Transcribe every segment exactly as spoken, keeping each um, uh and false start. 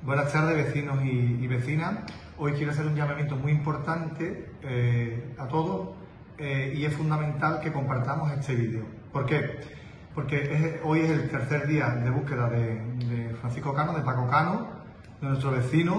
Buenas tardes, vecinos y, y vecinas. Hoy quiero hacer un llamamiento muy importante eh, a todos eh, y es fundamental que compartamos este vídeo. ¿Por qué? Porque es, hoy es el tercer día de búsqueda de, de Francisco Cano, de Paco Cano, de nuestro vecino.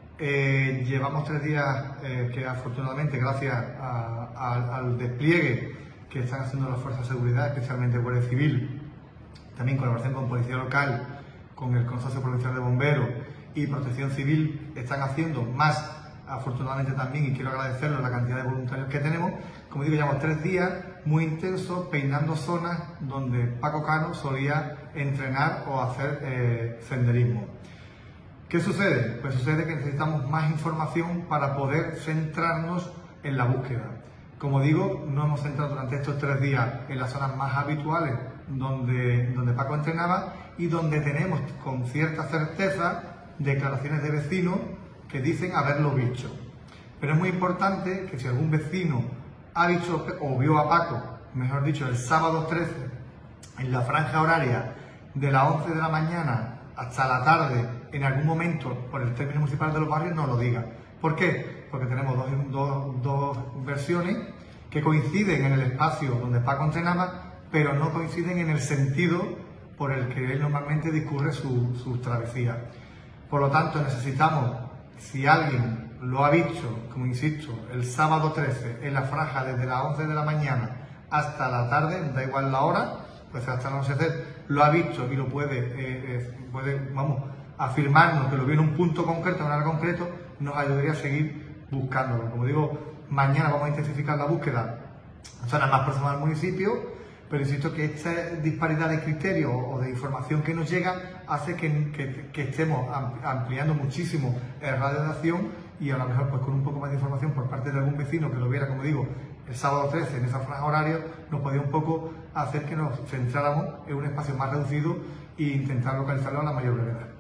Eh, llevamos tres días eh, que afortunadamente, gracias a, a, al despliegue que están haciendo las fuerzas de seguridad, especialmente Guardia Civil, también colaboración con Policía Local, con el Consorcio Provincial de Bomberos y Protección Civil, están haciendo más, afortunadamente también, y quiero agradecerles la cantidad de voluntarios que tenemos. Como digo, llevamos tres días muy intensos peinando zonas donde Paco Cano solía entrenar o hacer eh, senderismo. ¿Qué sucede? Pues sucede que necesitamos más información para poder centrarnos en la búsqueda. Como digo, nos hemos centrado durante estos tres días en las zonas más habituales donde, donde Paco entrenaba y donde tenemos con cierta certeza declaraciones de vecinos que dicen haberlo visto. Pero es muy importante que si algún vecino ha visto o vio a Paco, mejor dicho, el sábado trece, en la franja horaria de las once de la mañana hasta la tarde, en algún momento por el término municipal de los barrios, nos lo diga. ¿Por qué? Porque tenemos dos, dos, dos versiones que coinciden en el espacio donde Paco entrenaba, pero no coinciden en el sentido por el que él normalmente discurre sus su travesías. Por lo tanto, necesitamos, si alguien lo ha visto, como insisto, el sábado trece, en la franja desde las once de la mañana hasta la tarde, da igual la hora, pues hasta el anochecer, lo ha visto y lo puede, eh, eh, puede vamos, afirmarnos que lo vio en un punto concreto, en un área concreto, nos ayudaría a seguir buscándolo. Como digo, mañana vamos a intensificar la búsqueda en zonas más próximas al municipio, pero insisto que esta disparidad de criterios o de información que nos llega hace que, que, que estemos ampliando muchísimo el radio de acción y a lo mejor pues con un poco más de información por parte de algún vecino que lo viera, como digo, el sábado trece en esa franja horaria, nos podía un poco hacer que nos centráramos en un espacio más reducido e intentar localizarlo a la mayor brevedad.